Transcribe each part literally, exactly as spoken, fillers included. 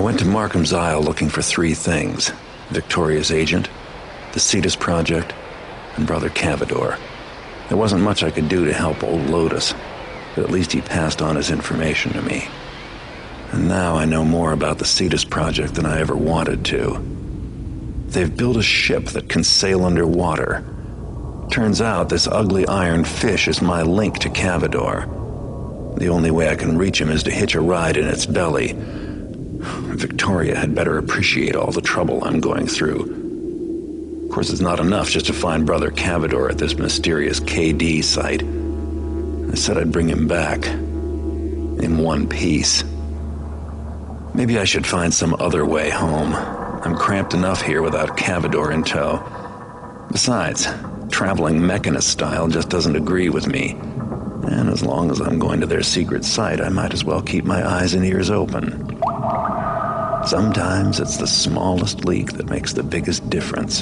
went to Markham's Isle looking for three things: Victoria's agent, the Cetus Project, and Brother Cavador. There wasn't much I could do to help old Lotus, but at least he passed on his information to me. And now I know more about the Cetus Project than I ever wanted to. They've built a ship that can sail underwater. Turns out this ugly iron fish is my link to Cavador. The only way I can reach him is to hitch a ride in its belly. Victoria had better appreciate all the trouble I'm going through. Of course, it's not enough just to find Brother Cavador at this mysterious K D site. I said I'd bring him back. In one piece. Maybe I should find some other way home. I'm cramped enough here without Cavador in tow. Besides, traveling mechanist style just doesn't agree with me. And as long as I'm going to their secret site, I might as well keep my eyes and ears open. Sometimes it's the smallest leak that makes the biggest difference.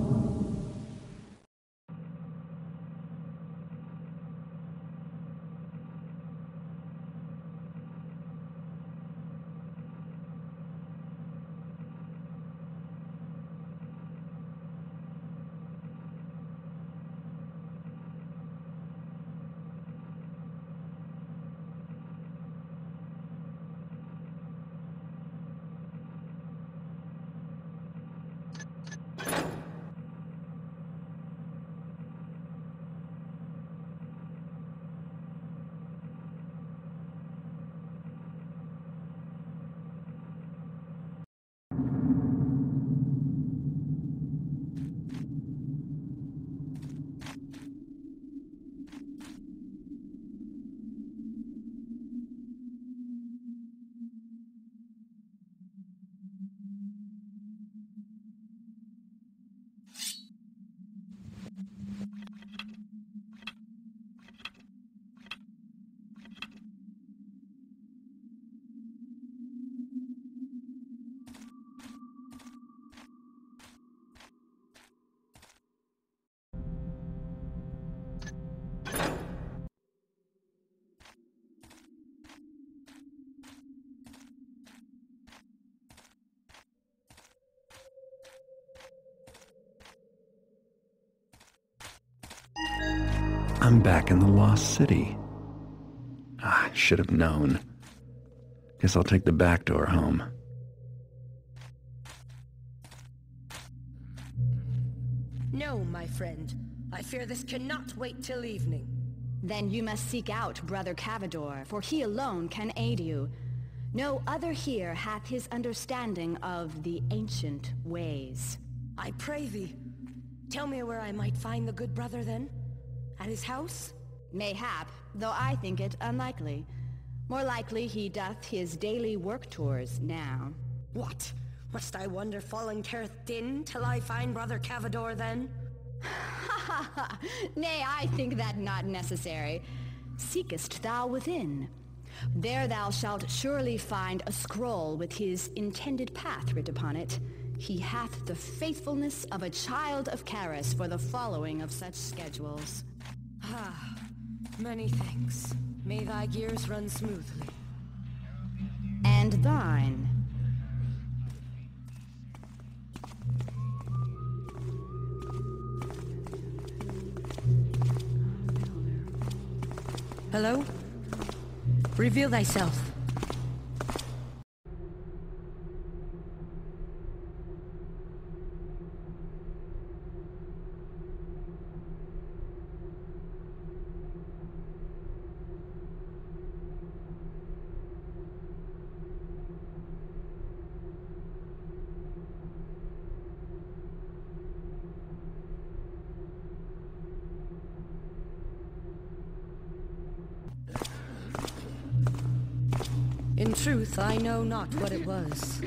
I'm back in the Lost City. Ah, I should have known. Guess I'll take the back door home. No, my friend. I fear this cannot wait till evening. Then you must seek out Brother Cavador, for he alone can aid you. No other here hath his understanding of the ancient ways. I pray thee, tell me where I might find the good brother then? At his house? Mayhap, though I think it unlikely. More likely he doth his daily work tours now. What? Must I wander volunteer din till I find Brother Cavador then? Ha ha ha! Nay, I think that not necessary. Seekest thou within? There thou shalt surely find a scroll with his intended path writ upon it. He hath the faithfulness of a child of Charis for the following of such schedules. Ah, many thanks. May thy gears run smoothly. And thine. Hello? Reveal thyself. In truth, I know not what it was.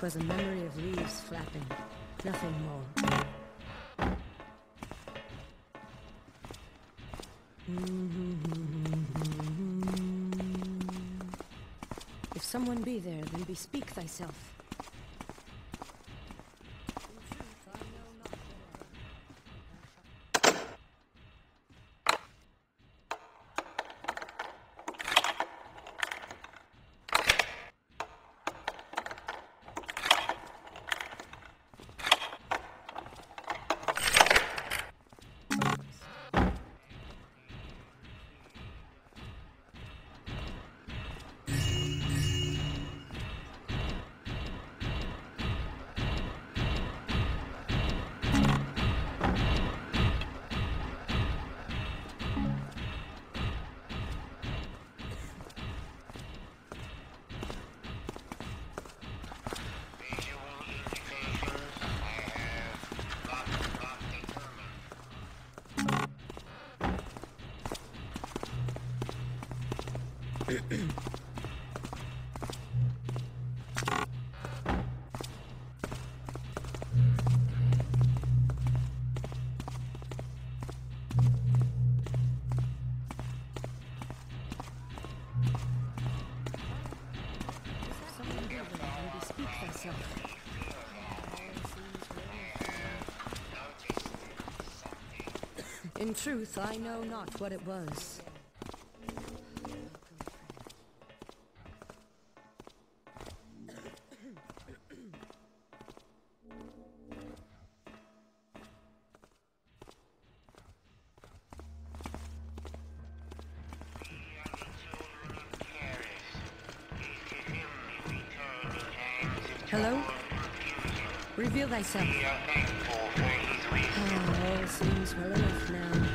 'Twas a memory of leaves flapping, nothing more. If someone be there, then bespeak thyself. In truth, I know not what it was. Hello? Reveal thyself. Oh, all seems well enough now.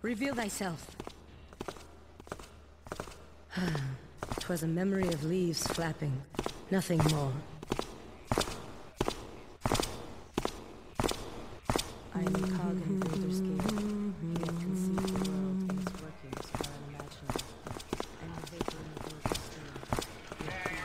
Reveal thyself. 'Twas a memory of leaves flapping, nothing more. I am a cog in Builder's game, yet conceive the world in its workings are unimaginable. And the vapor in the Builder's stream.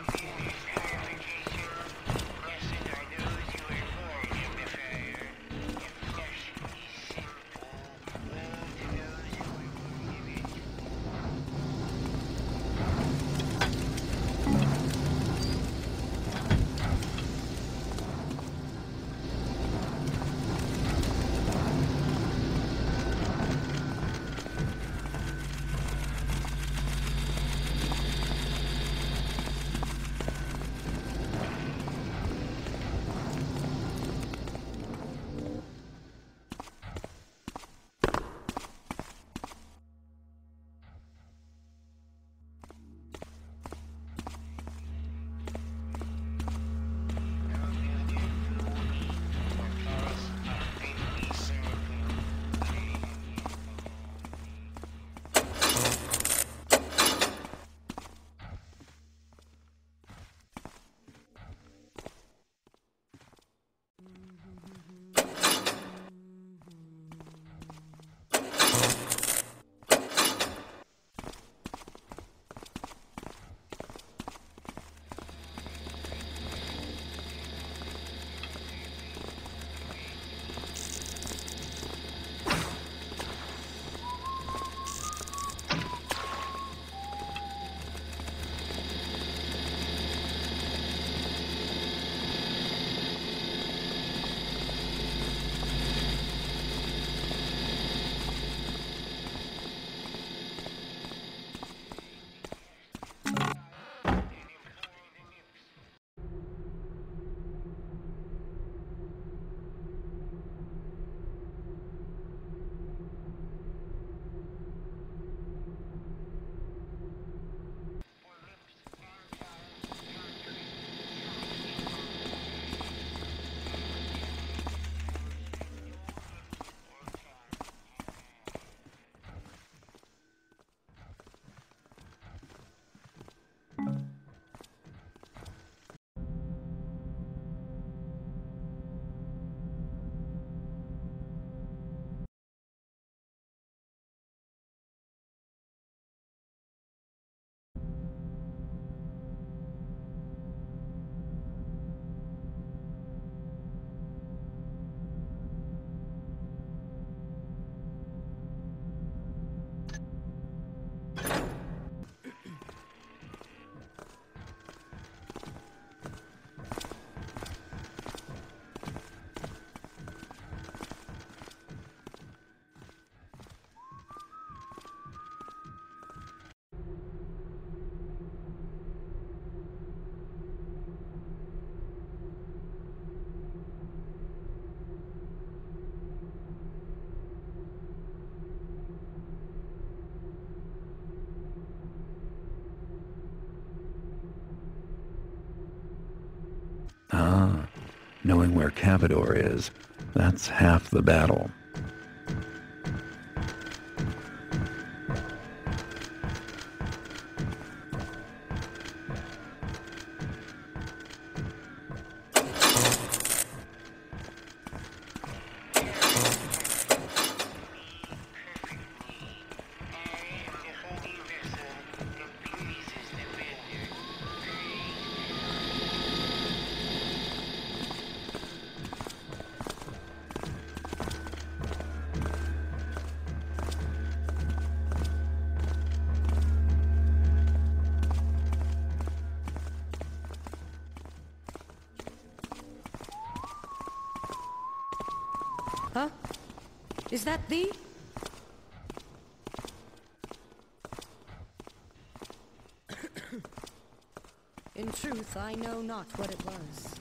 Ah, knowing where Cavador is, that's half the battle. Huh? Is that thee? In truth, I know not what it was.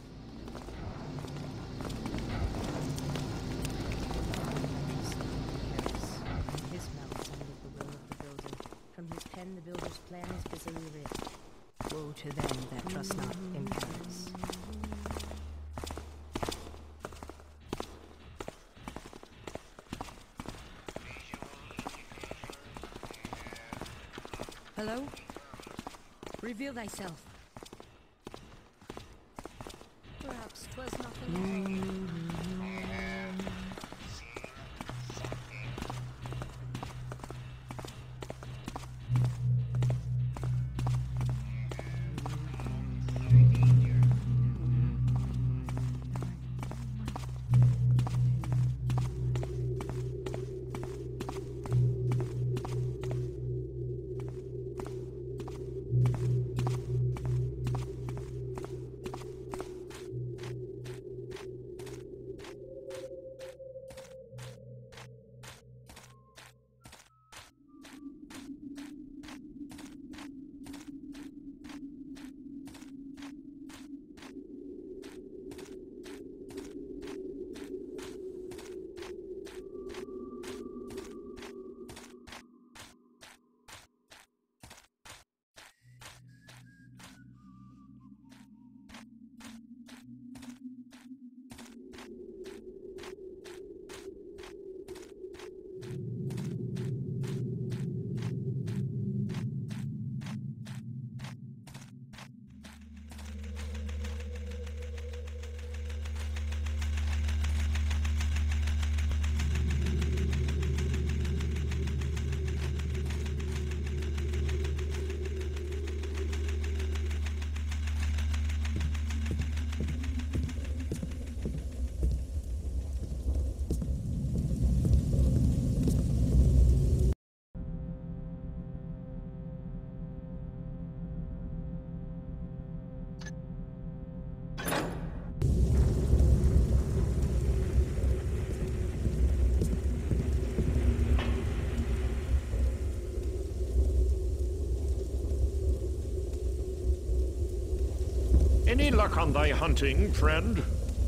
His mouth sounded the will of the builder. From his pen the builder's plan is busily writ. Woe to them that trust not in Paris. Hello? Reveal thyself. Perhaps 'twas nothing at all. Any luck on thy hunting, friend?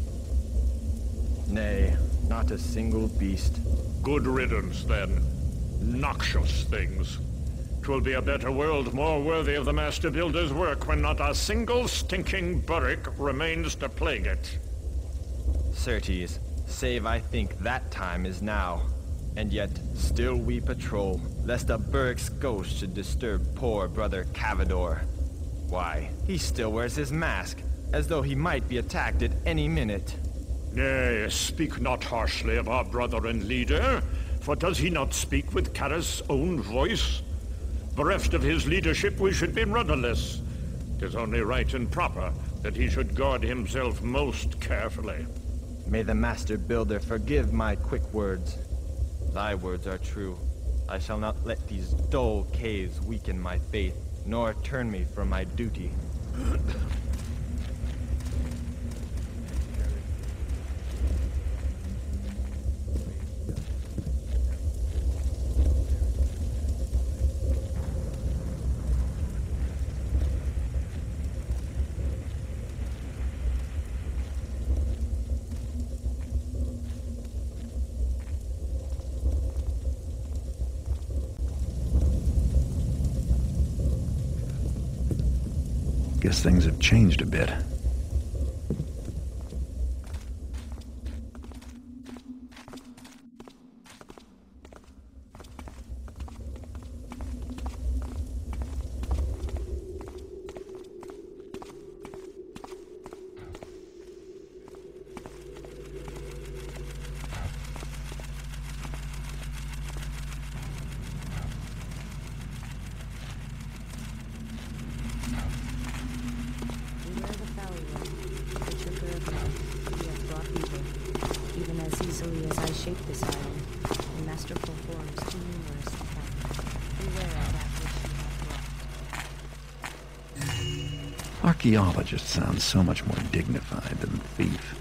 Nay, not a single beast. Good riddance, then. Noxious things. 'Twill be a better world, more worthy of the Master Builder's work, when not a single stinking burrick remains to plague it. Certes, save I think that time is now. And yet, still we patrol, lest a burrick's ghost should disturb poor brother Cavador. Why, he still wears his mask, as though he might be attacked at any minute. Nay, speak not harshly of our brother and leader, for does he not speak with Kara's own voice? Bereft of his leadership, we should be rudderless. 'Tis only right and proper that he should guard himself most carefully. May the Master Builder forgive my quick words. Thy words are true. I shall not let these dull caves weaken my faith, nor turn me from my duty. Guess things have changed a bit. shape this island in masterful forms too numerous to count. Beware of that which you have brought. Archaeologist sounds so much more dignified than thief.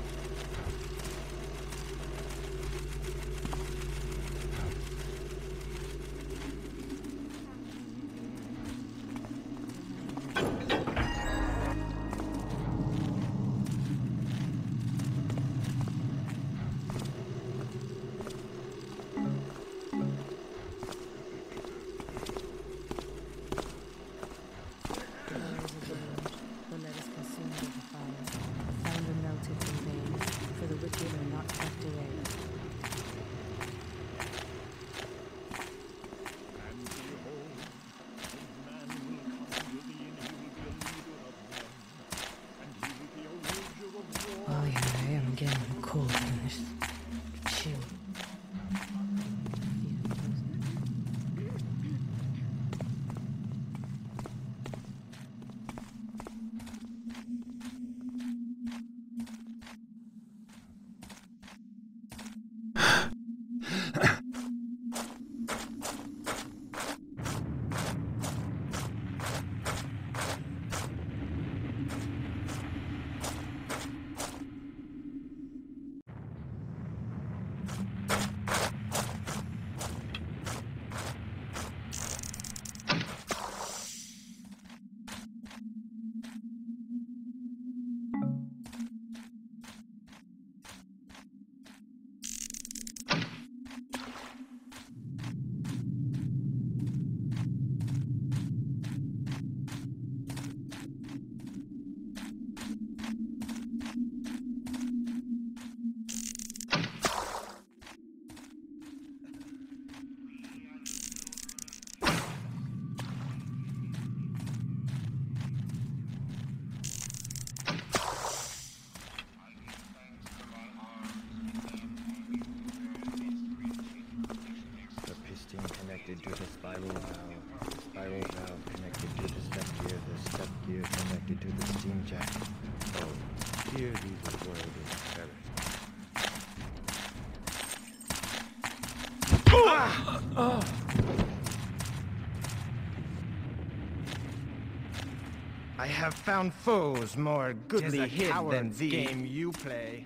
The letters consumed with the fire. The founder melted in vain. valve. Spiral valve connected to the step gear. The step gear connected to the steam jack. Oh, dear evil world is perished. Ah! Oh. I have found foes more goodly hid than thee. Game you play.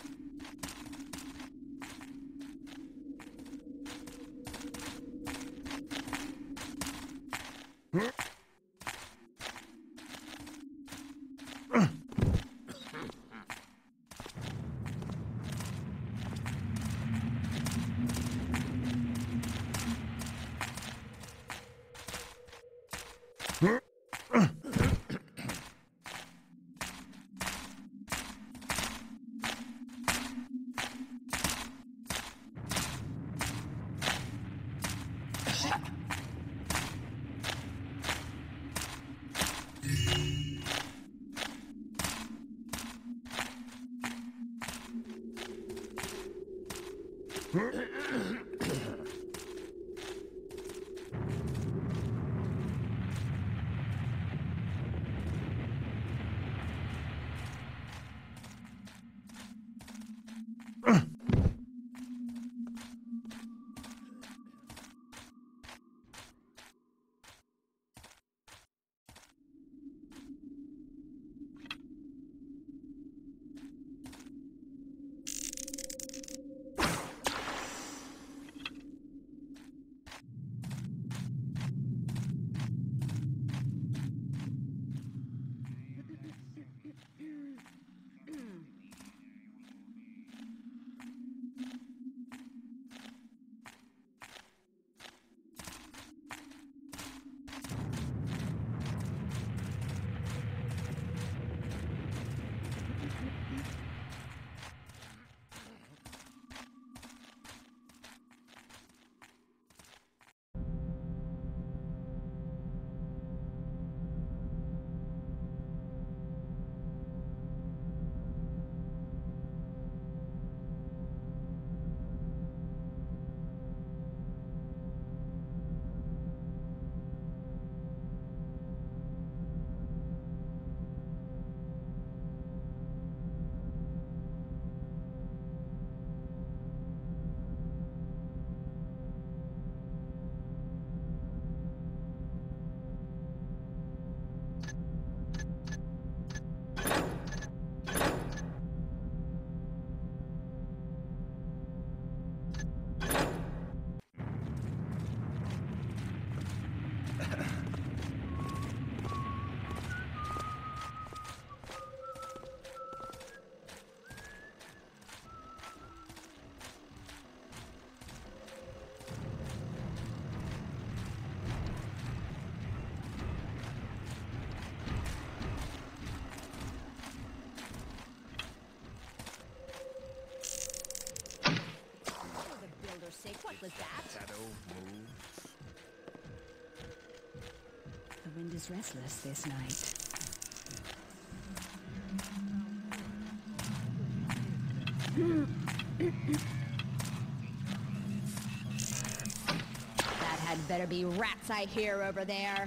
What was that? Shadow move. The wind is restless this night. That had better be rats I hear over there.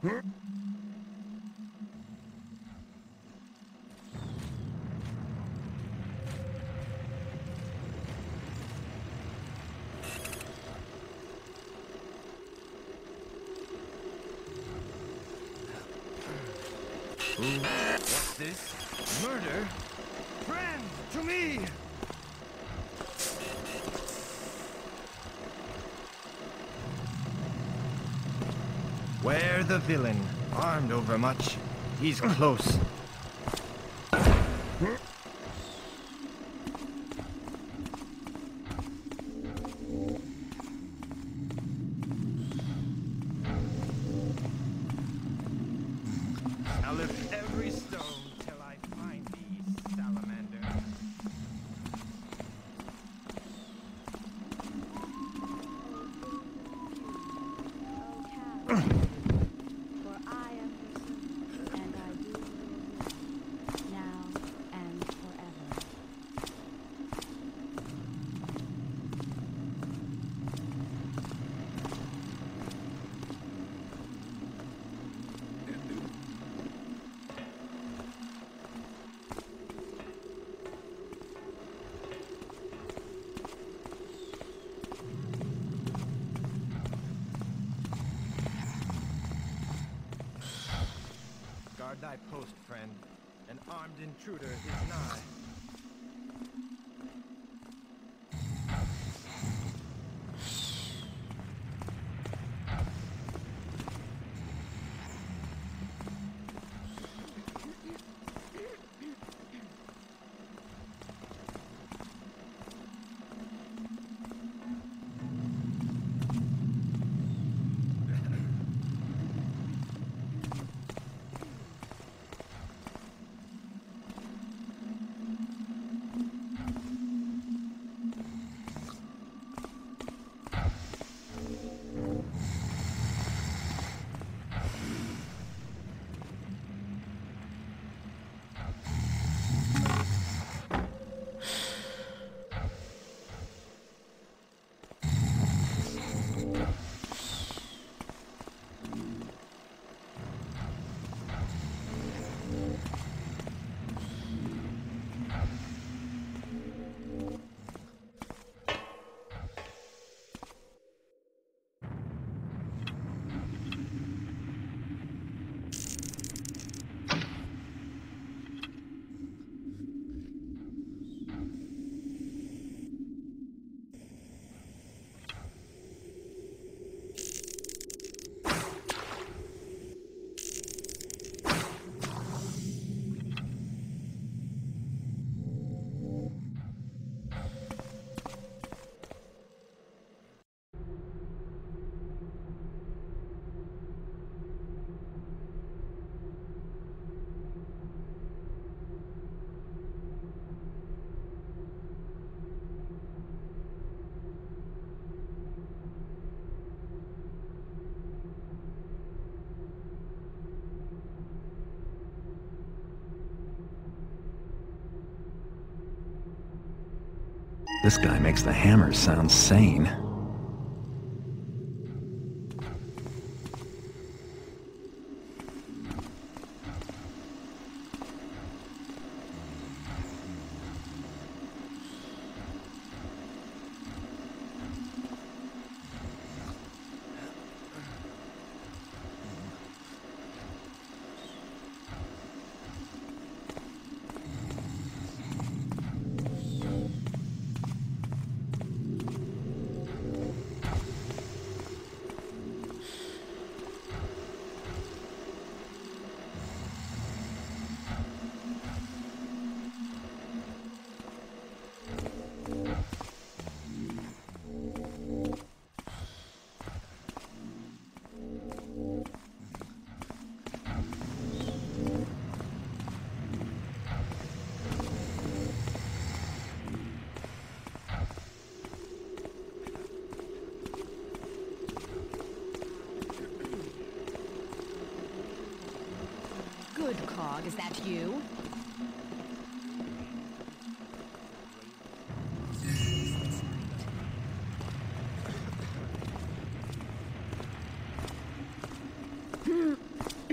What's this? Murder? Friend, to me! Where the villain? Armed overmuch. He's close. I'll lift every stone till I find thee, salamander. Oh, Cat. For I am your servant, and I do your will, now and forever. Guard thy post, friend. An armed intruder is nigh. This guy makes the hammers sound sane. Good, Cog, is that you?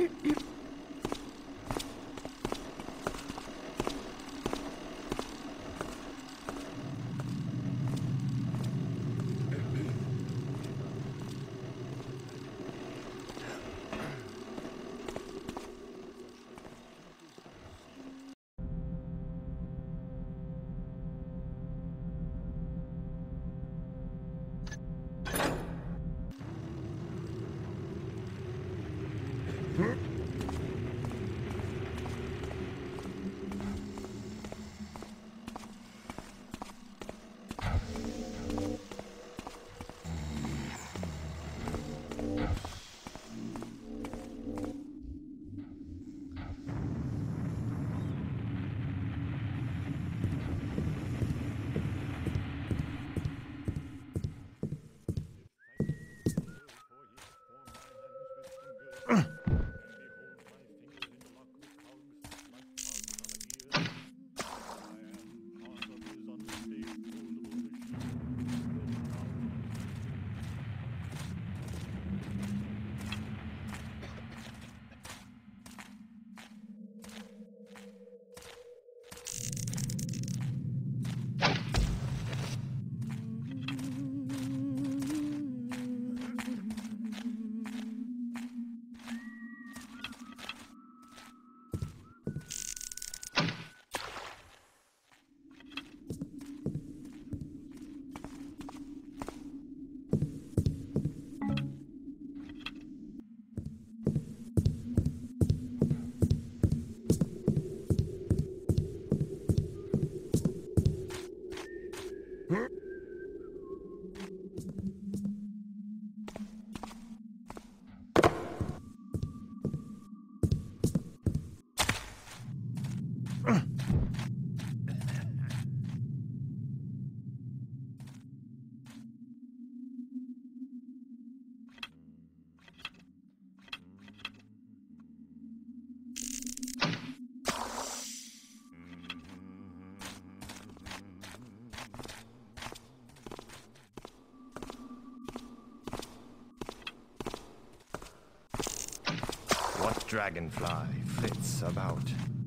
Dragonfly flits about.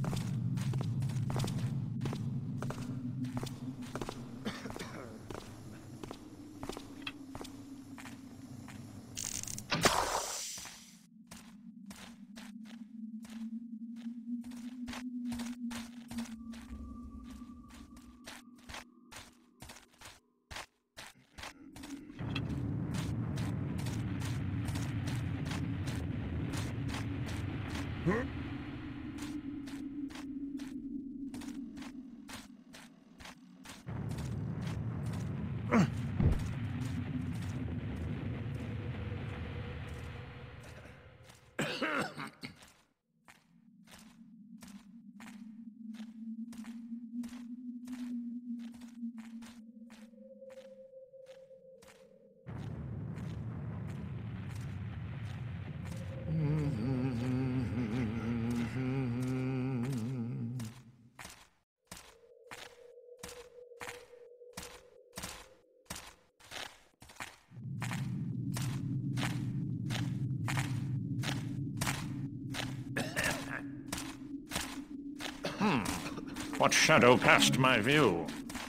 What shadow passed my view?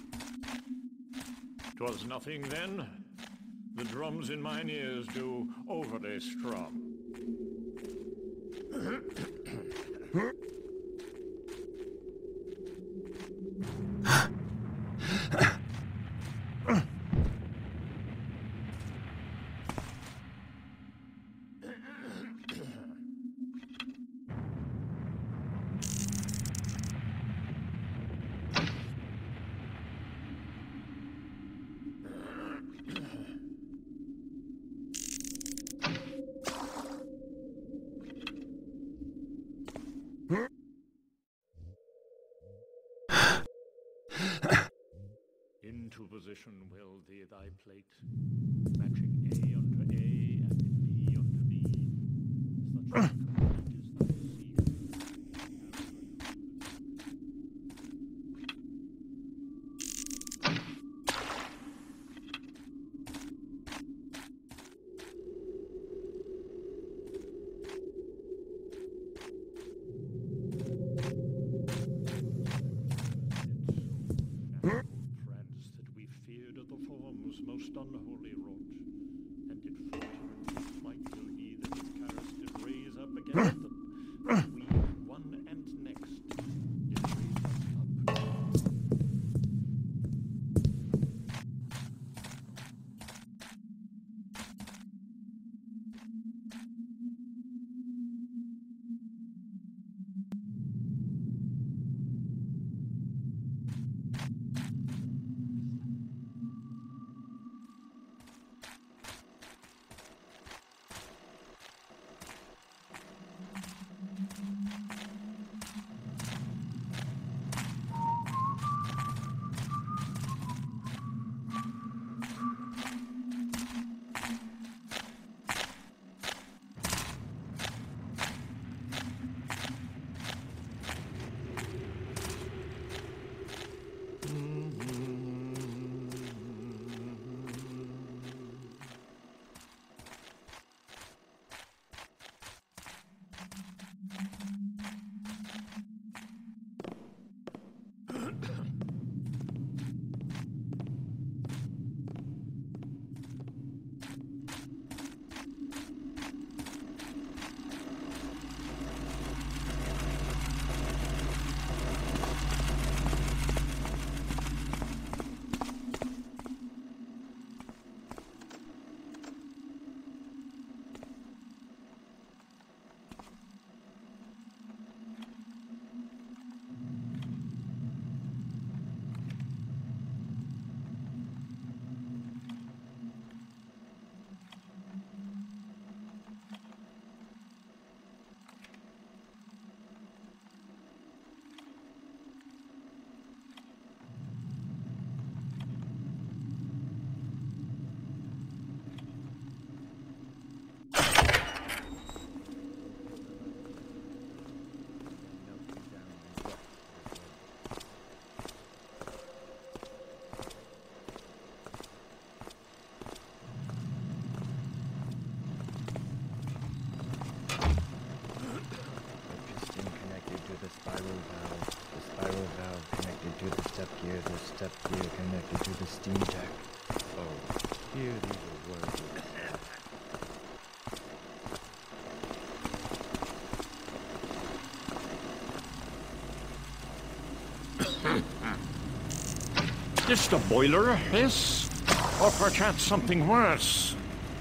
'Twas nothing then. The drums in mine ears do overly strum. Into position will thee thy plate, matching A unto A and B unto B. Such a complete is thy seal. Both we, one and next, did raise us up. step gear, the step gear connected to the steam jack. Oh, here these are words. This the boiler, yes? Or perchance something worse?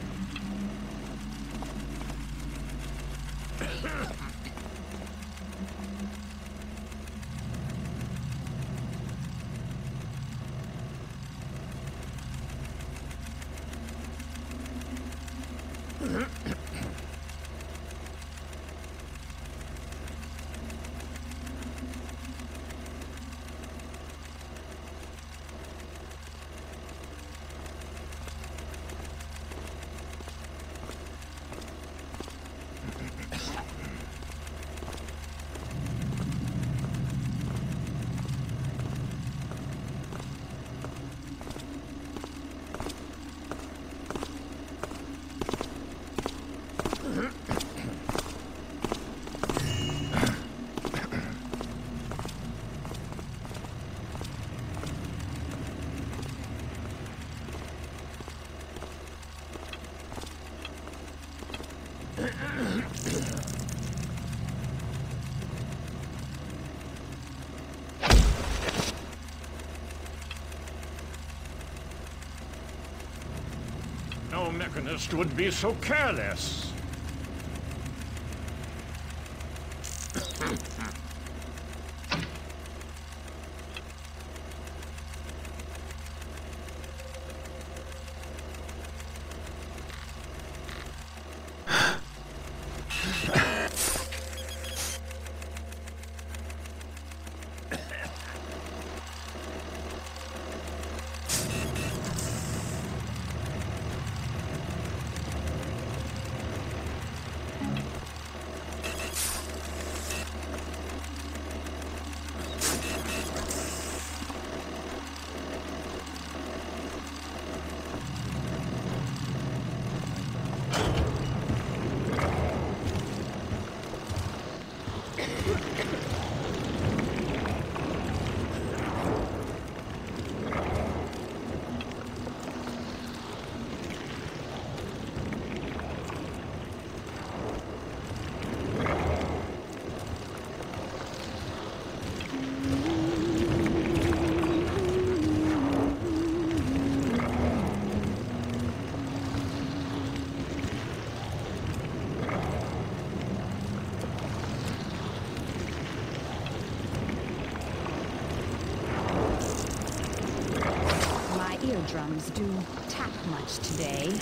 No mechanist would be so careless. drums do tap much today.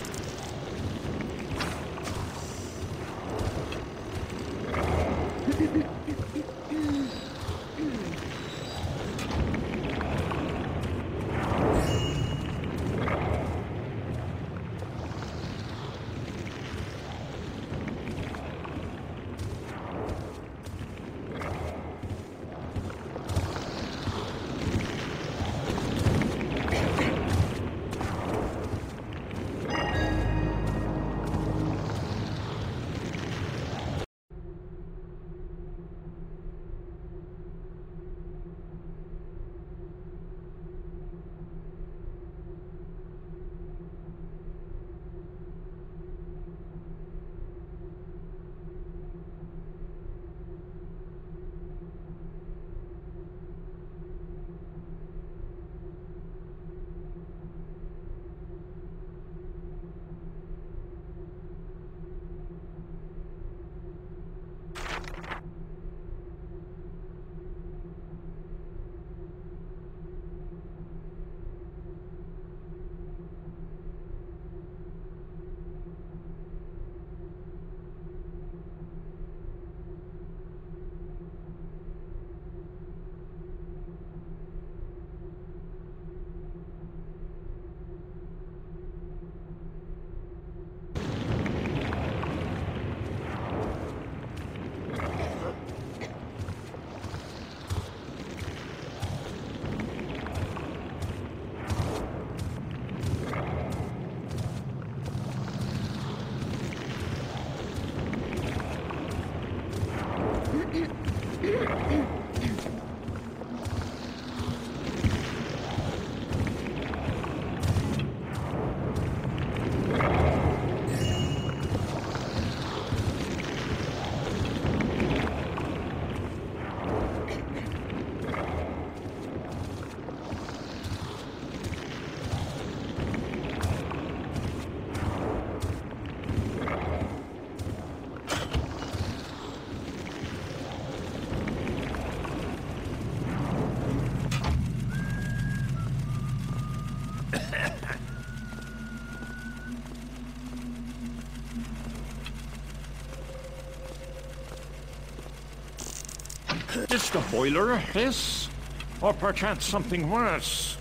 Is the boiler hiss? Or perchance something worse?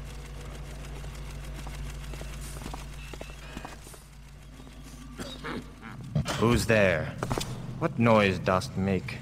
Who's there? What noise dost make?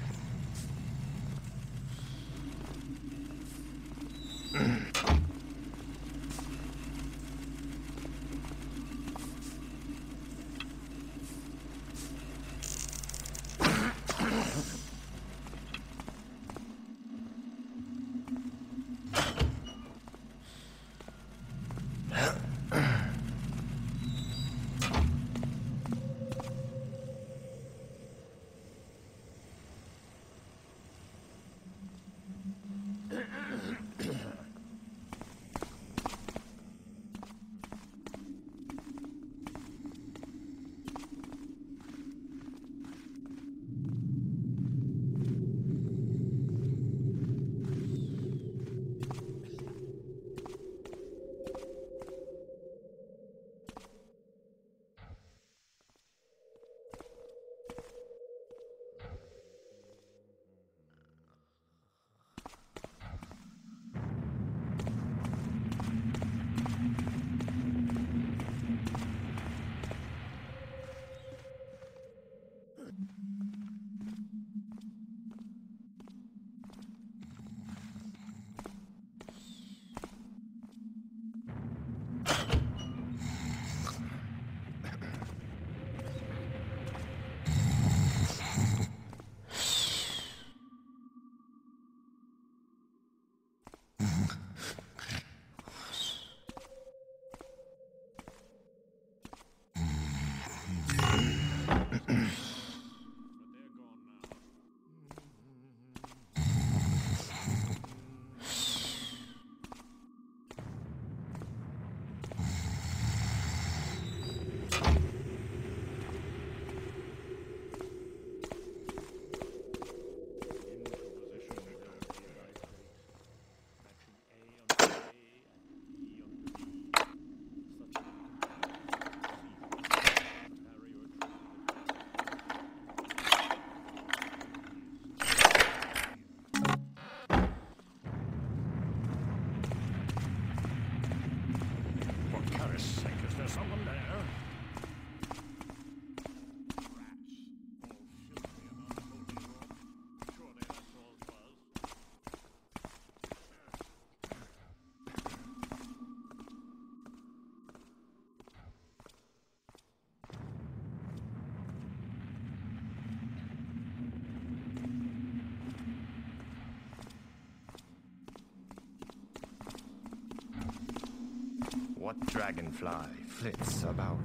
dragonfly flits about.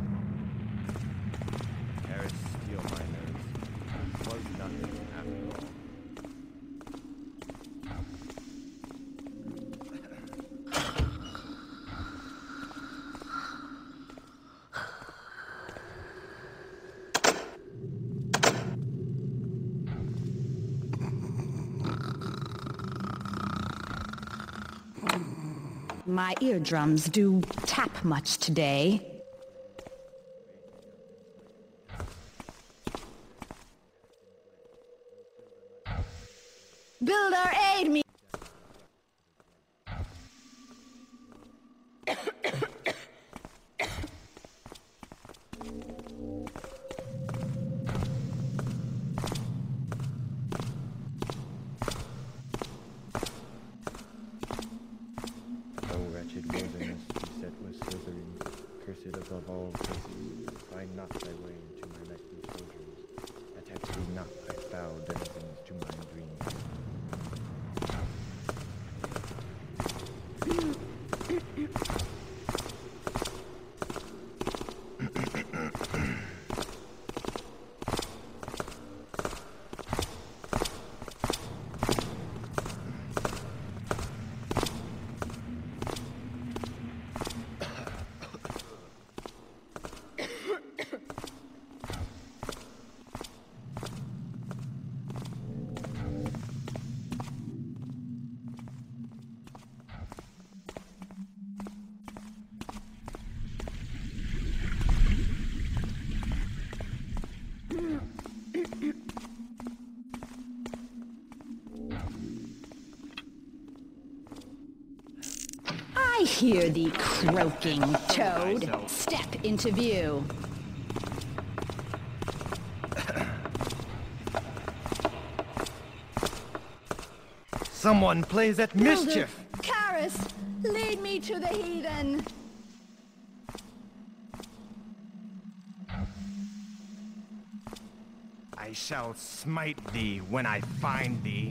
Garrett steel miners was nothing after all. My eardrums do tap much today. Builder, aid me! Above all places, find not thy way into my nightly sojourns. Attach thee not thy foul denizens to my dreams. I hear thee croaking, Toad. Step into view. Someone plays at mischief! Karis, lead me to the heathen! I shall smite thee when I find thee.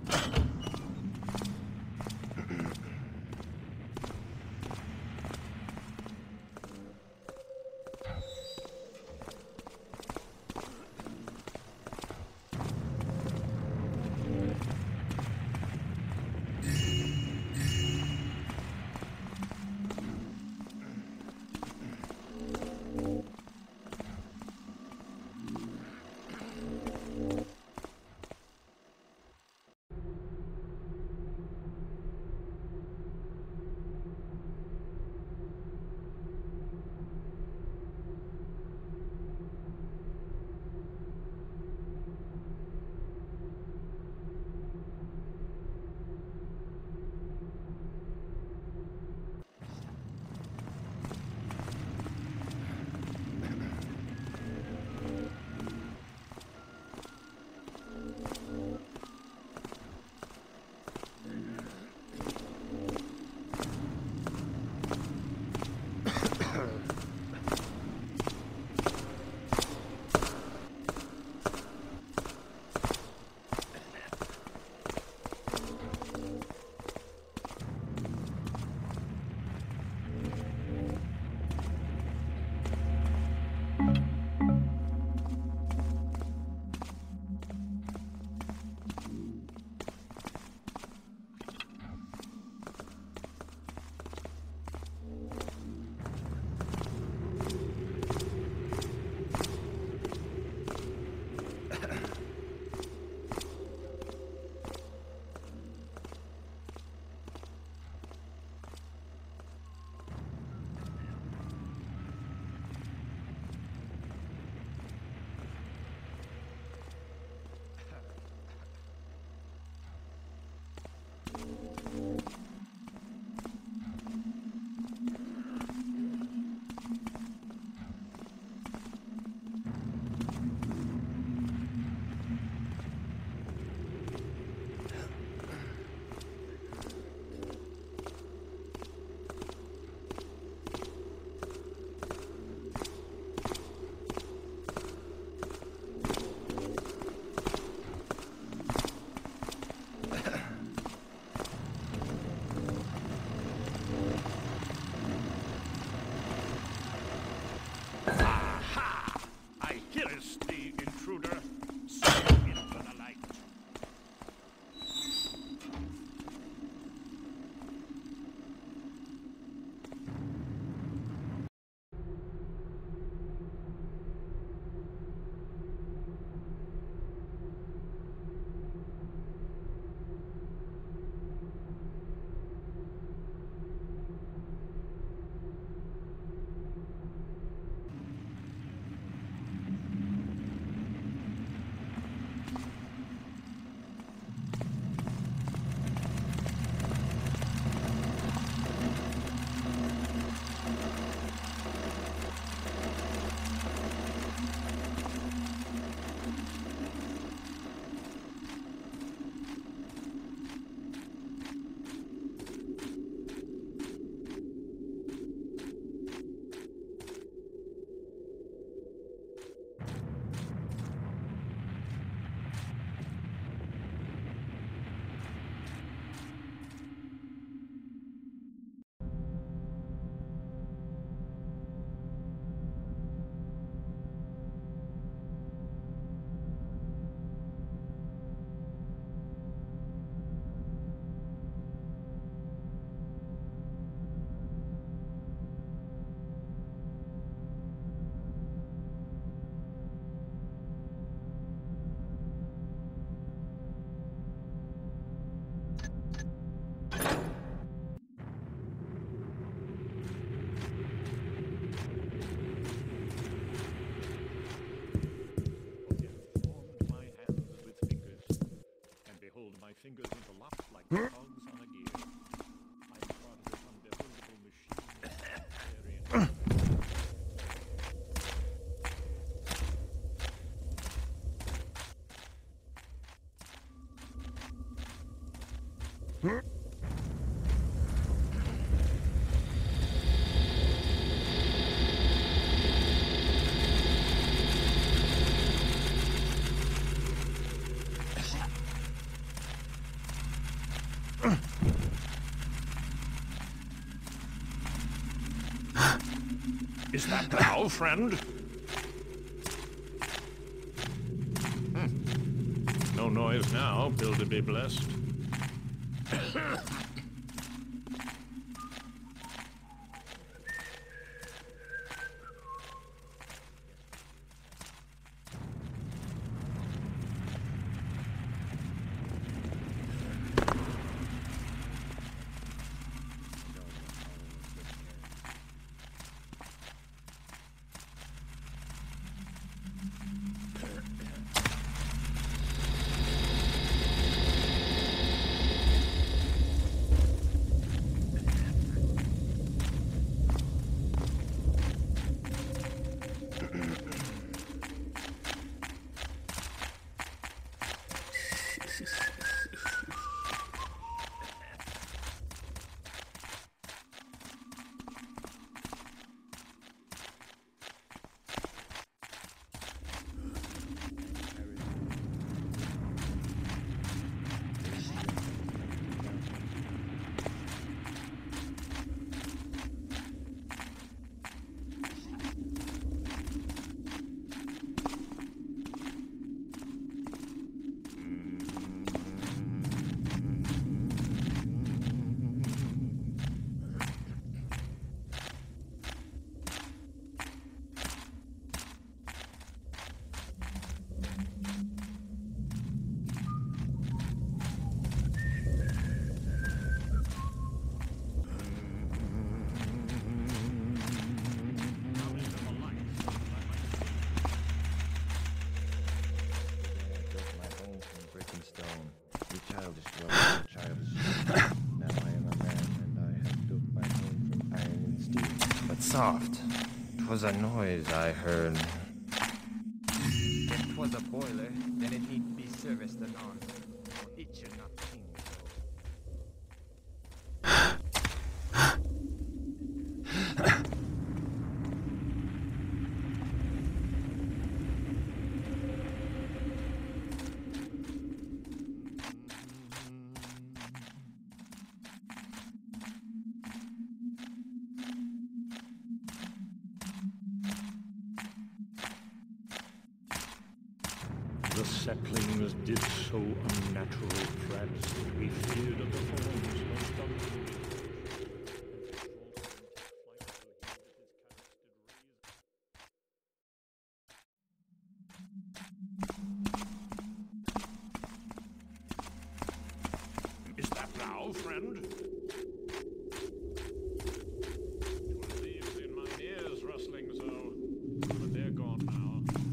fingers interlocked like cogs on a gear. I'm part of this unbeholdable machine. Very Is that thou, friend? Hmm. No noise now, Builder be blessed. Soft. 'Twas a noise I heard. If 'twas a boiler, then it need be serviced anon. It should not ping The settlings did so unnatural threats that we feared of the forms most unruly. Is that thou, friend? Twas leaves in mine ears rustling so, but they're gone now.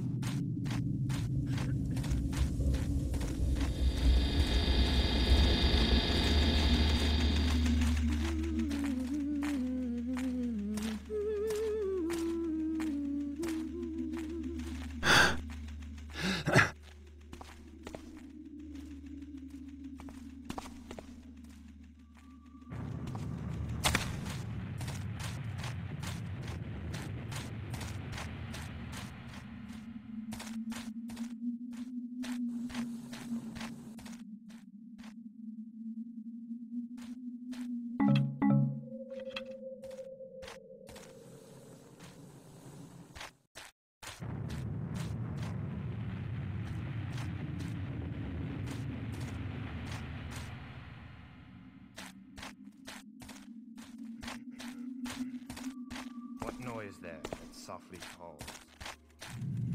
What noise there that softly calls? Uh,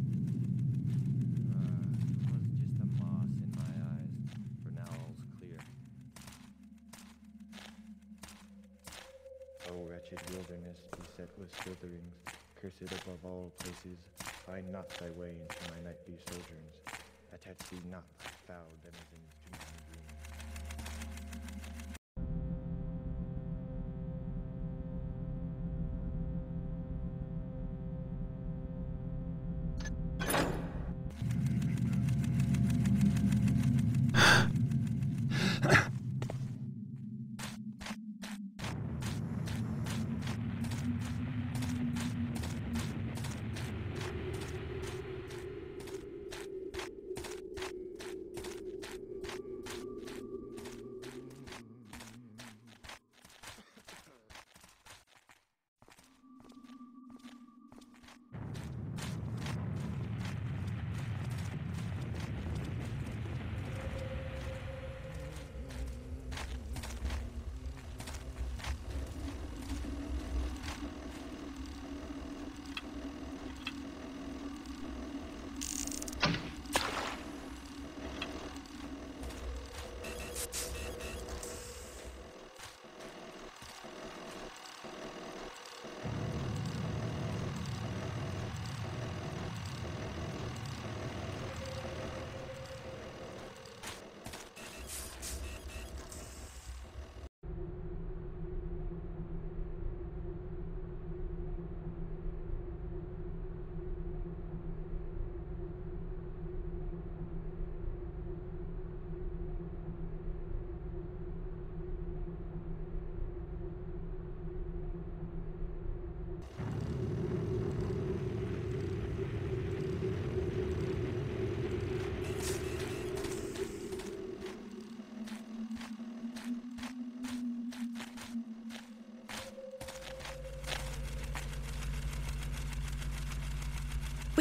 'twas just a moss in my eyes, for now all's clear. O wretched wilderness, beset with slitherings, cursed above all places, find not thy way into my nightly sojourns. Attach thee not, foul denizens, to my dreams.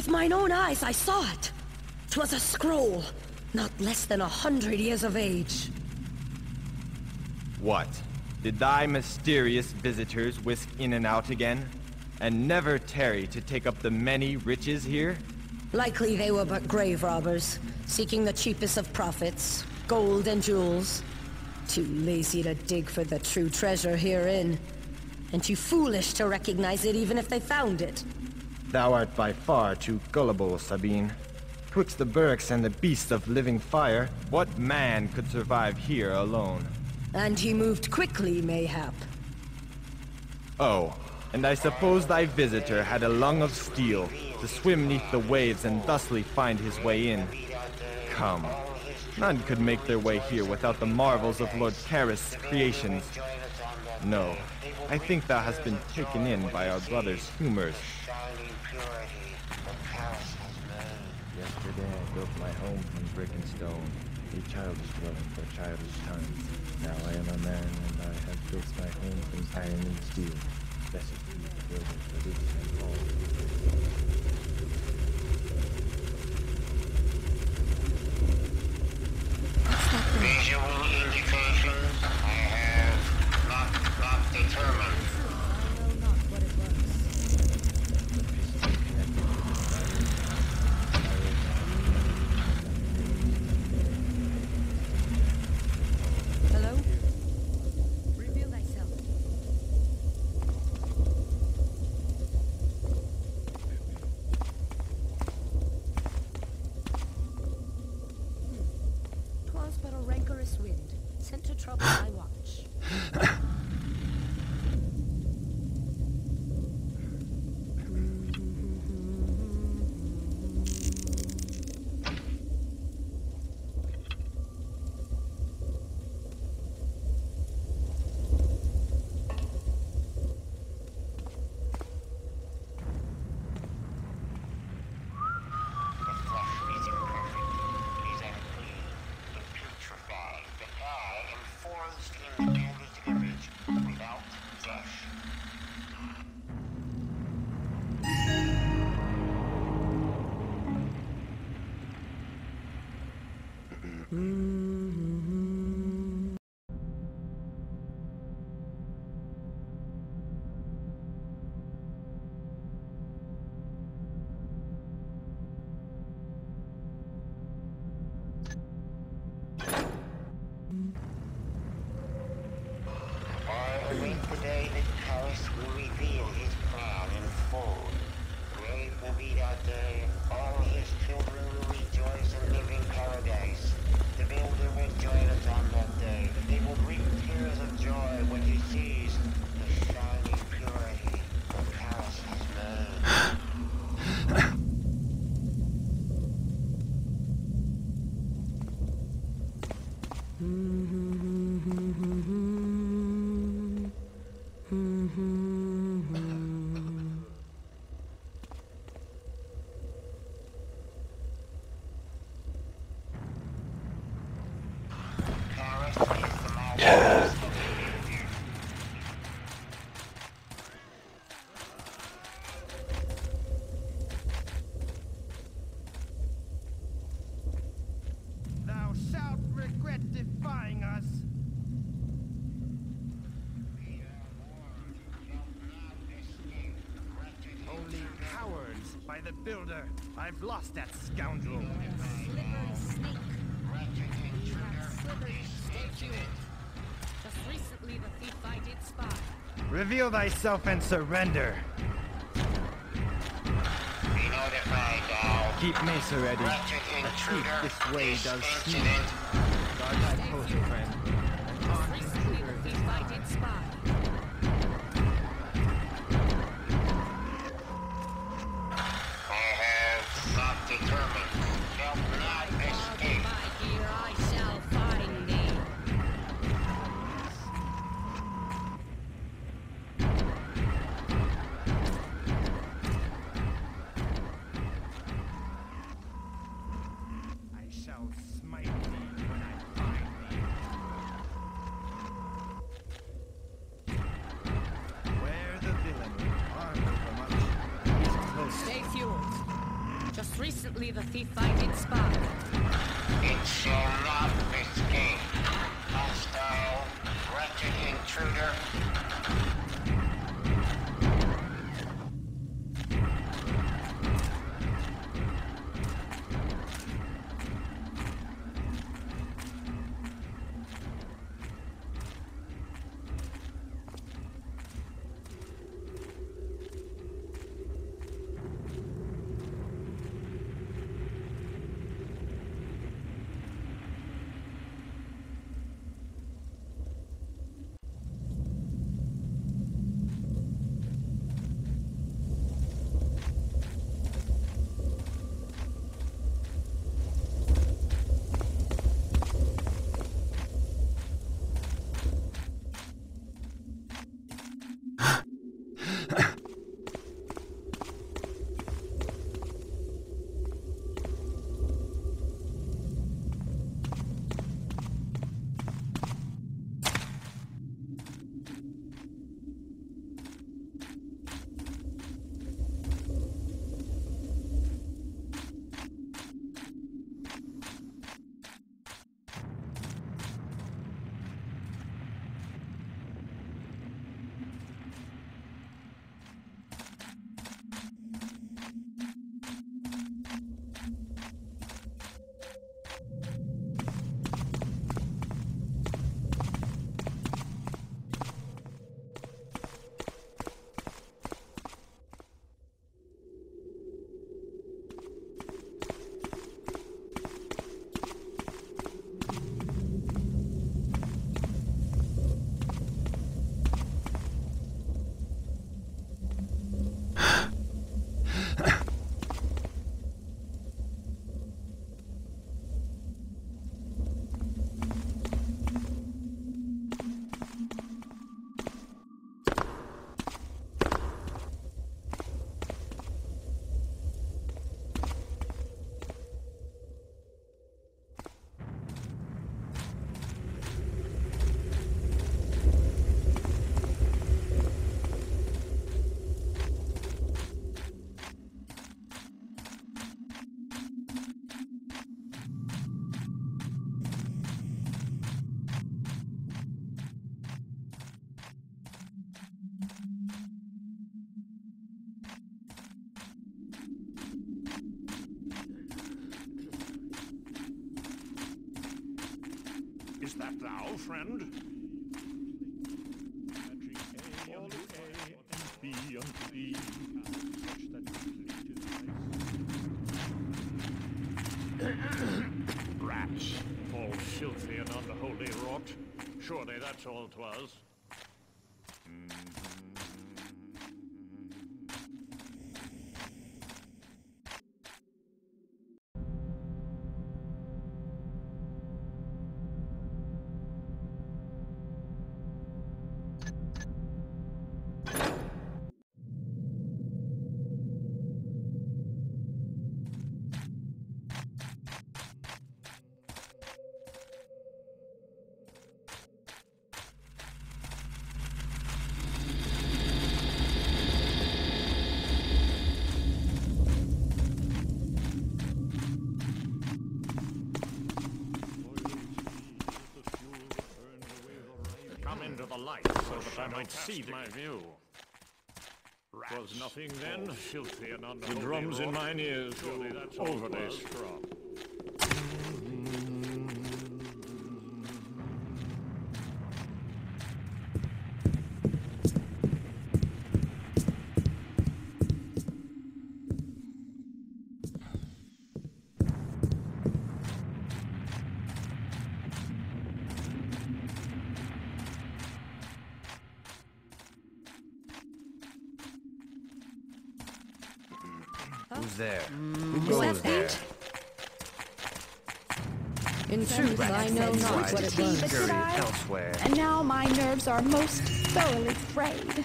With mine own eyes, I saw it. 'Twas a scroll, not less than a hundred years of age. What? Did thy mysterious visitors whisk in and out again, and never tarry to take up the many riches here? Likely they were but grave robbers, seeking the cheapest of profits, gold and jewels. Too lazy to dig for the true treasure herein, and too foolish to recognize it even if they found it. Thou art by far too gullible, Sabine. Twixt the Burks and the beasts of living fire, what man could survive here alone? And he moved quickly, mayhap. Oh, and I suppose thy visitor had a lung of steel to swim neath the waves and thusly find his way in. Come, none could make their way here without the marvels of Lord Karras' creations. No, I think thou hast been taken in by our brother's humors. Yesterday I built my home from brick and stone, a childish dwelling for childish times. Now I am a man, and I have built my home from iron and steel. Blessed be the builder for this and all. Visual indications I have not, not determined. I know not what it was. Hello? Reveal thyself. Hmm. 'Twas but a rancorous wind, sent to trouble my watch. I await the day that Karras will reveal his plan in full. Great will be that day. All his children will rejoice and live in paradise. The builder will join us on that day. They will reap tears of joy when he sees the shining purity that Karras has made. Thou shalt regret defying us. Only cowards by the builder. I've lost that scoundrel. Slippery snake. You have slithered, stay tuned. Just recently the thief I did spy. Reveal thyself and surrender. Be notified now. Keep Mesa ready. Wretched A intruder, thief this way this does sneak. incident. Guard thy post, friend. Just recently the thief I did spy. I have not determined. Shall not escape. By here I shall find thee. I shall smite thee when I find thee. save a thief-minded spy. It shall not escape. Hostile, wretched intruder. Is that thou, friend? A unto A and B unto B, such that rats, all filthy and unholy rot. Surely that's all 'twas. Into the light so that I might see my view. Was nothing then, filthy and unholy. The drums in mine ears go overly strong. Who's there? Mm, Who goes there? In truth, I know not what it was. But did I? Elsewhere. And now my nerves are most thoroughly frayed.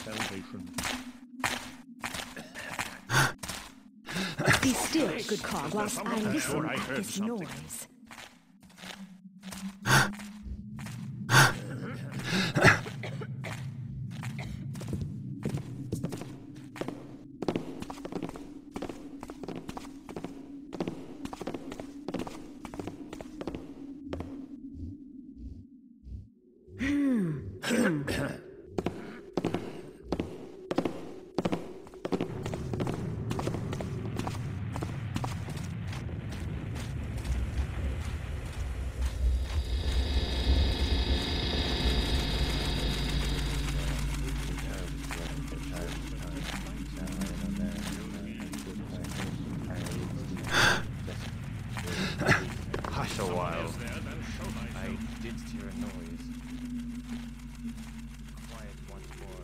salvation. Be still, good cog, whilst I I'm listen sure I at heard this something. noise. Hush a while. I did hear a noise. Quiet once more.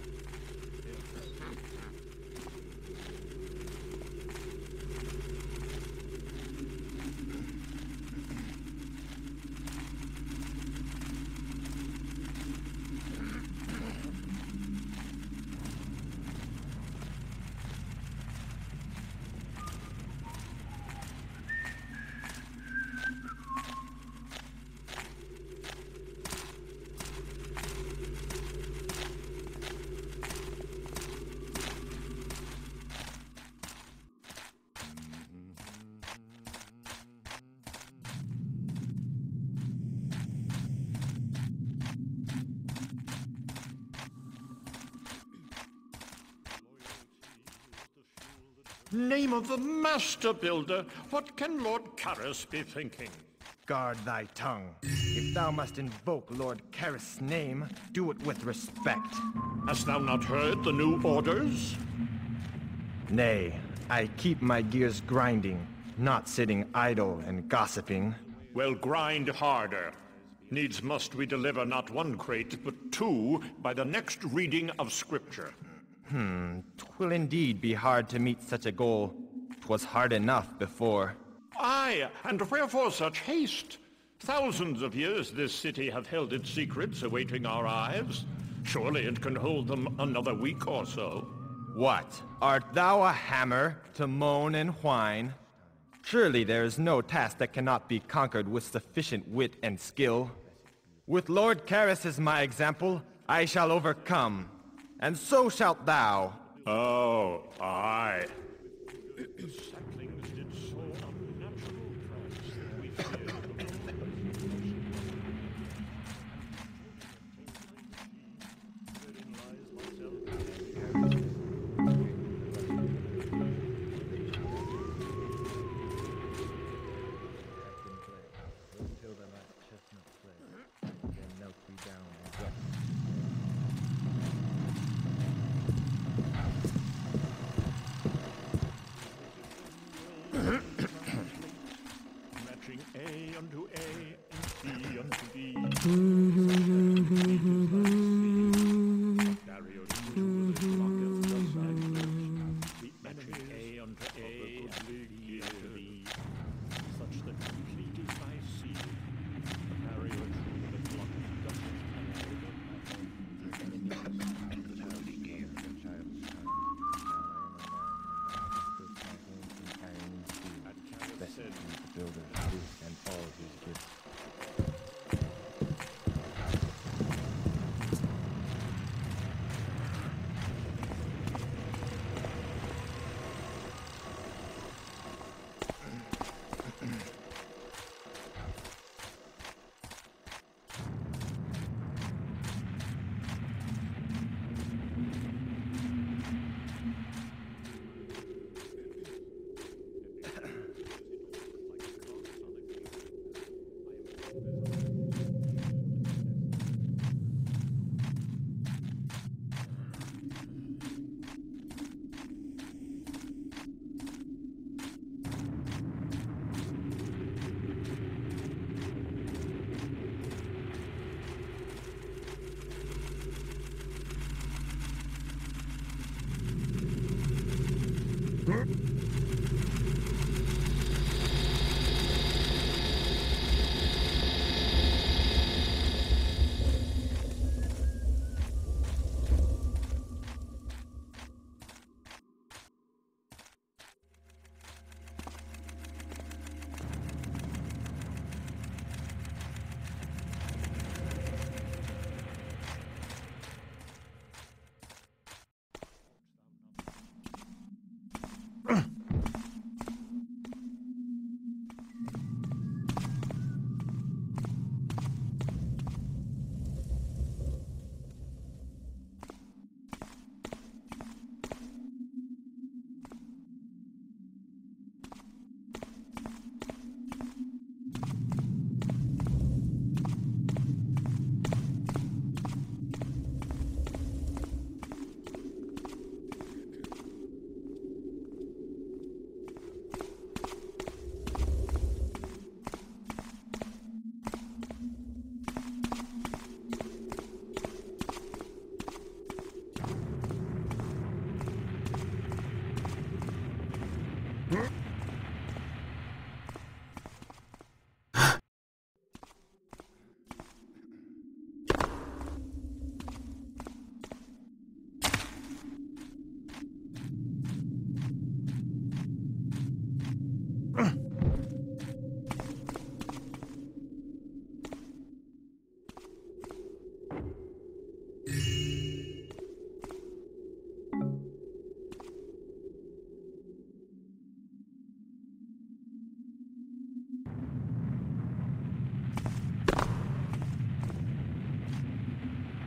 Name of the master builder, what can Lord Karras be thinking? Guard thy tongue. If thou must invoke Lord Karras' name, do it with respect. Hast thou not heard the new orders? Nay, I keep my gears grinding, not sitting idle and gossiping. Well, grind harder. Needs must we deliver not one crate, but two by the next reading of Scripture. Hmm, 'twill indeed be hard to meet such a goal. 'Twas hard enough before. Aye, and wherefore such haste? Thousands of years this city hath held its secrets awaiting our eyes. Surely it can hold them another week or so. What? Art thou a hammer to moan and whine? Surely there is no task that cannot be conquered with sufficient wit and skill. With Lord Karras as my example, I shall overcome. And so shalt thou. Oh, aye. The saplings did so unnatural price that we feared Till the last chestnut fled, then knelt we down and wept. matching A unto A and B unto B. Barriers to the blocketh thus I live. Matching A unto A and B unto B. Such that complete is my seed. The barrier to the blocketh thus I Blessed be the builder, his and all his gifts.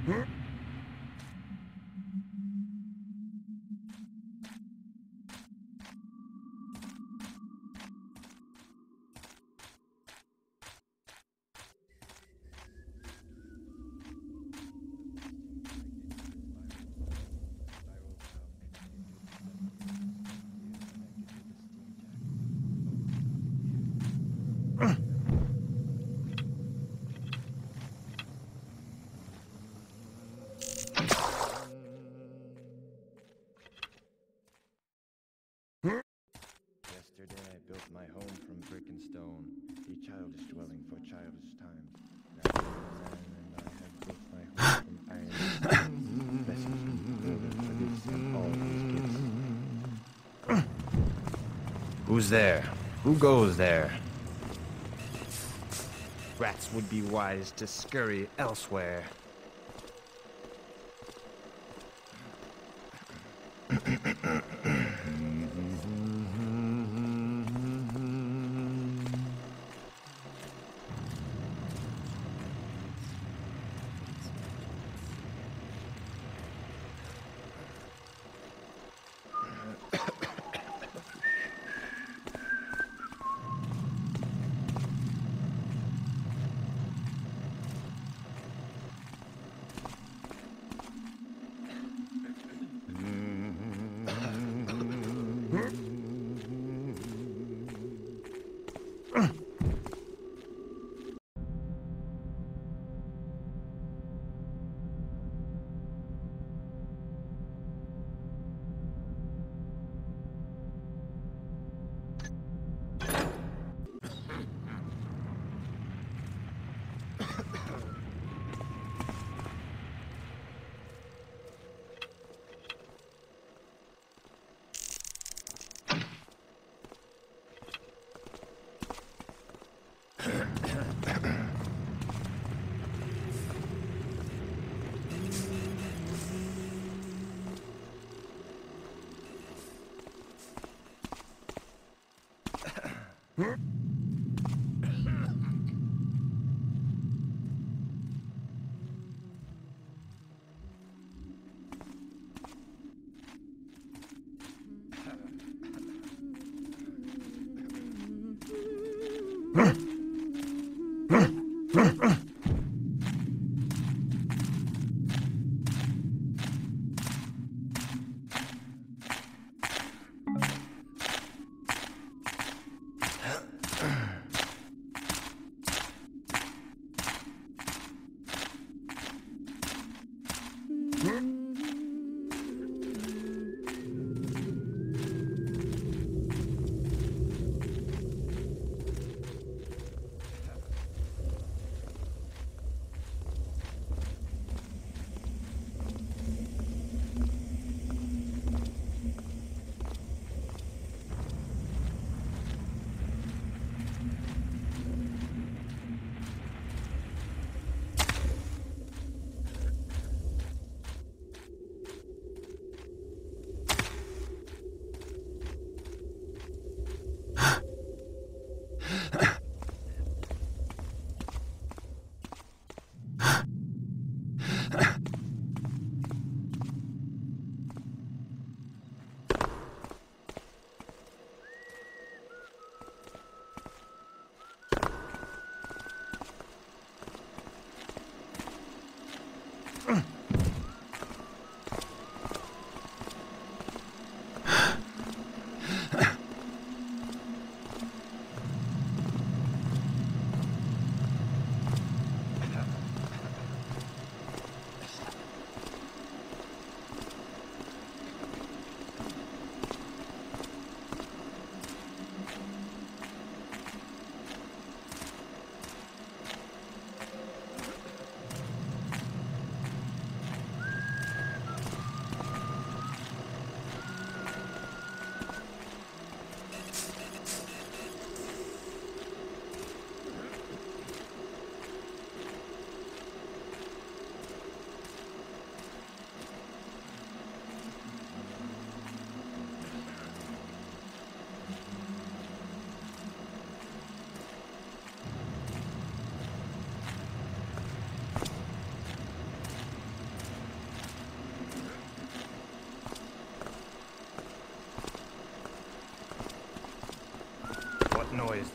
Yesterday I built my home from brick and stone, a childish dwelling for childish times. Now I am a man and I have built my home from iron and stone. Blessed be the builder for this and all his gifts. Who's there? Who goes there? Rats would be wise to scurry elsewhere.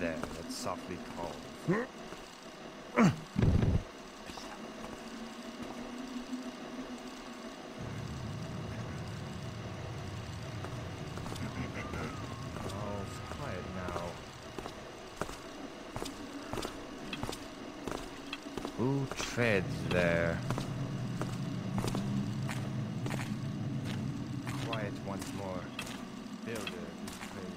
there that softly calls? Who treads there? Quiet once more. Builder is praised.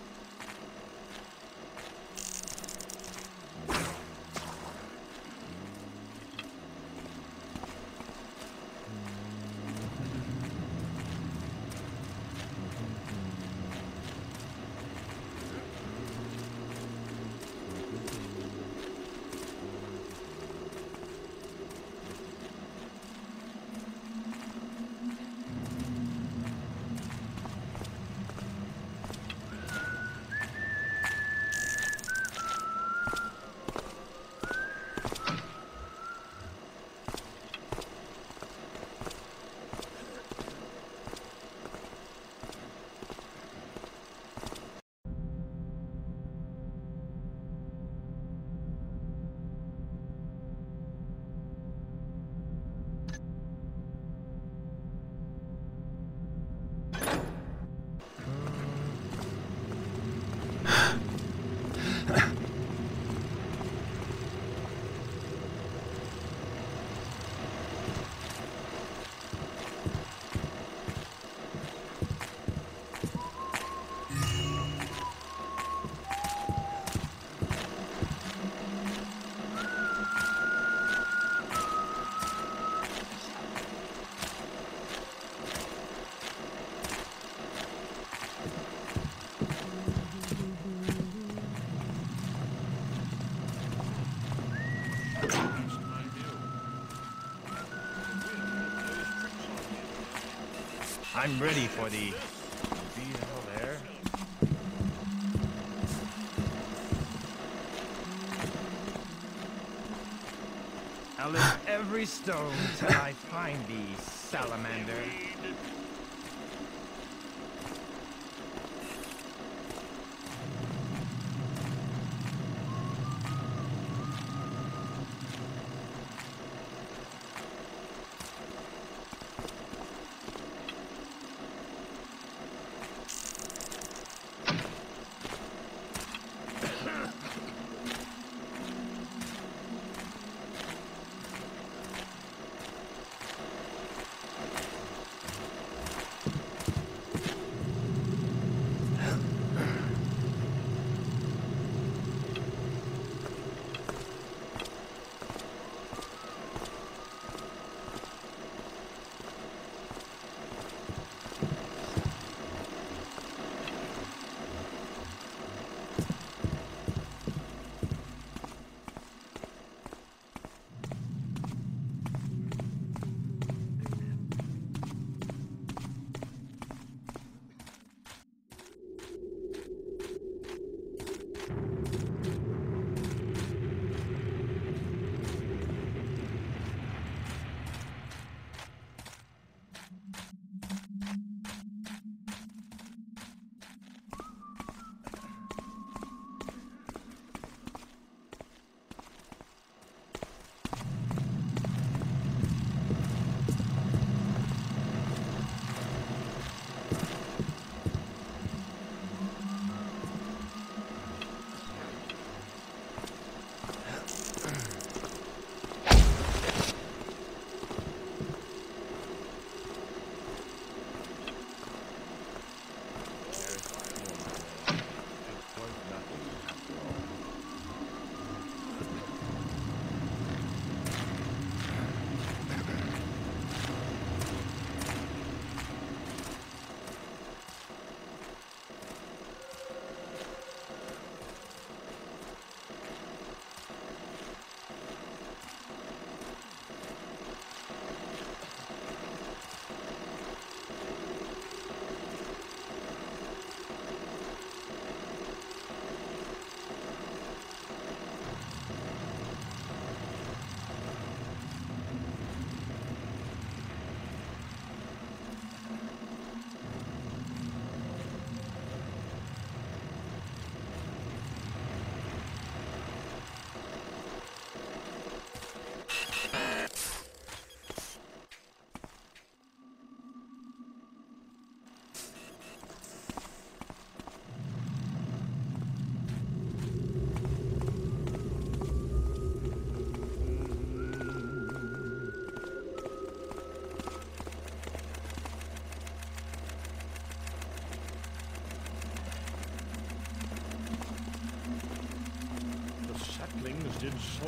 I'm ready for the beautiful air. I'll lift every stone till I find thee, salamander.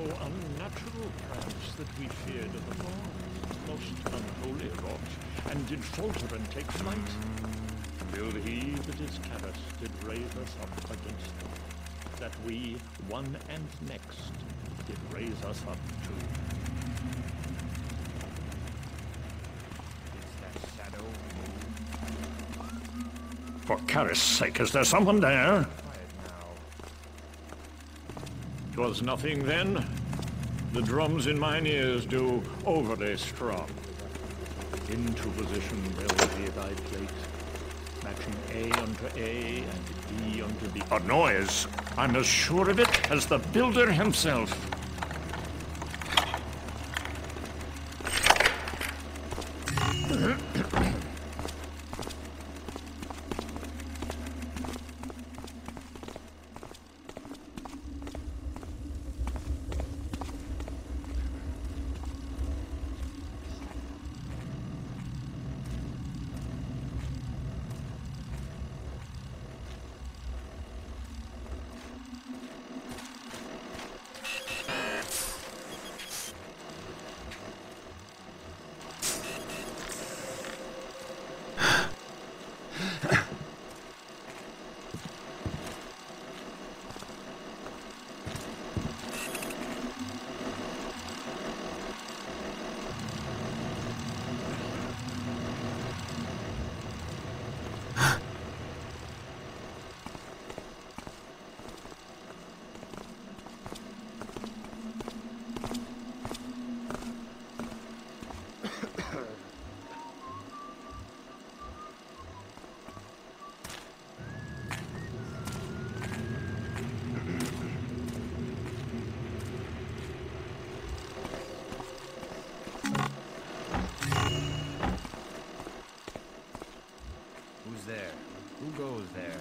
unnatural, perhaps, that we feared of the Lord, most unholy wrought, and did falter and take flight, till he that is Caris did raise us up against them, that we, one and next, did raise us up too. Is that shadow? For Caris' sake, is there someone there? Quiet now. 'Twas nothing then. The drums in mine ears do overly strong. Into position well be thy plate, matching A unto A and B unto B. A noise! I'm as sure of it as the builder himself. Who's there? Who goes there?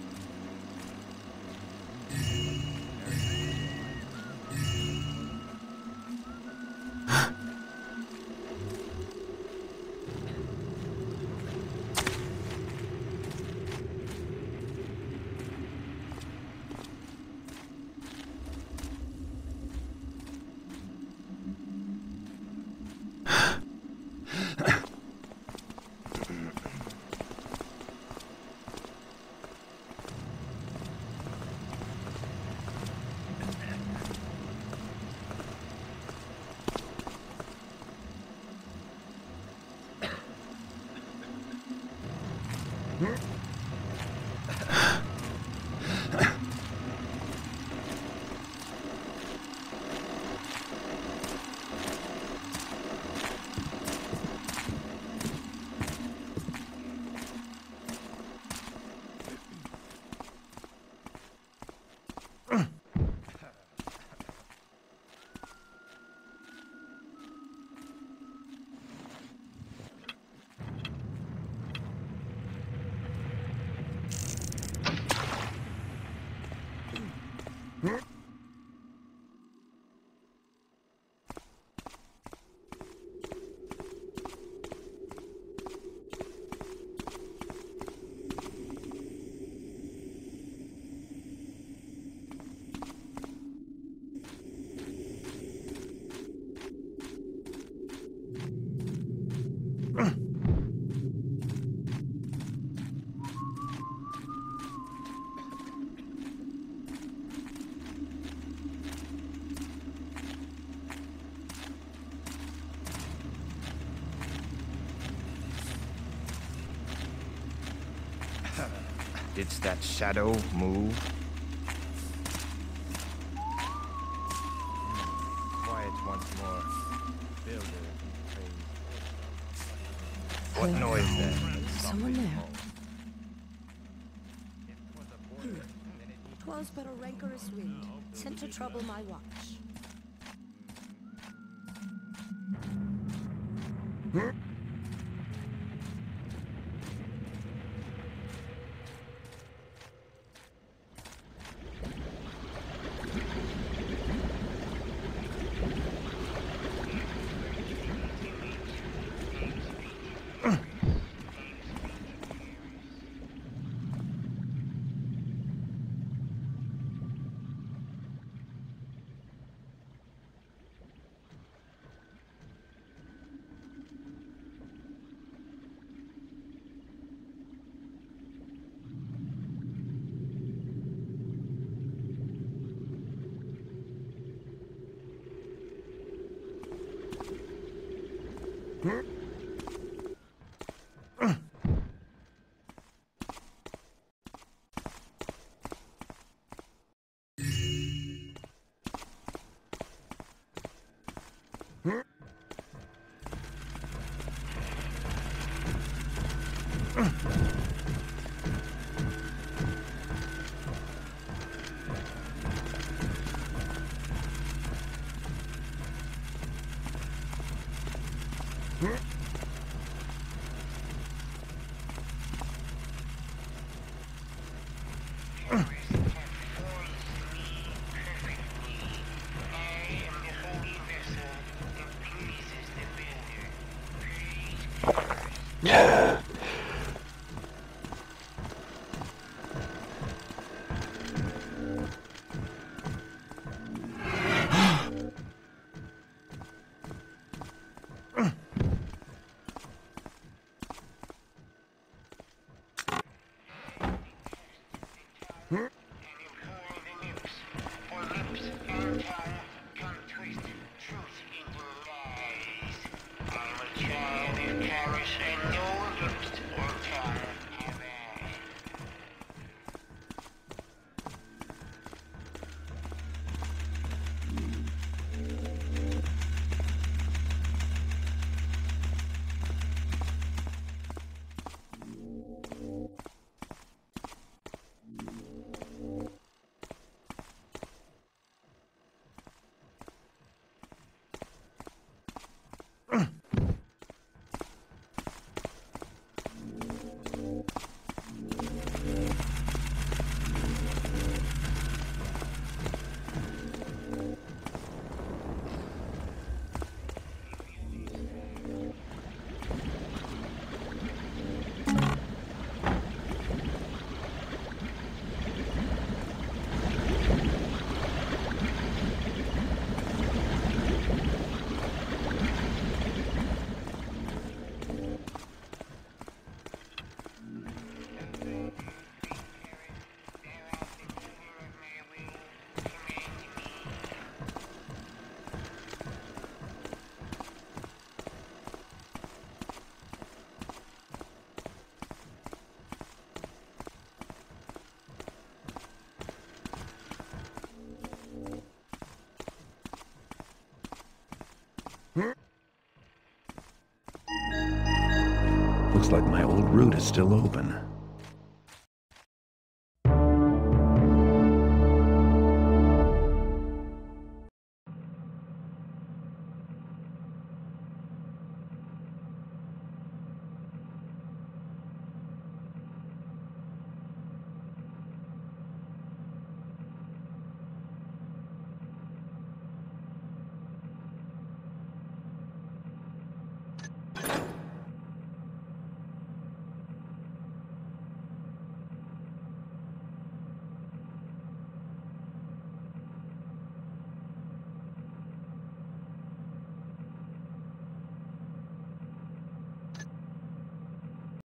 Didst that shadow move? Quiet once more. Builder, praise. What noise then? Someone there. Twas but a rancorous wind, sent to trouble my watch. Looks like my old route is still open.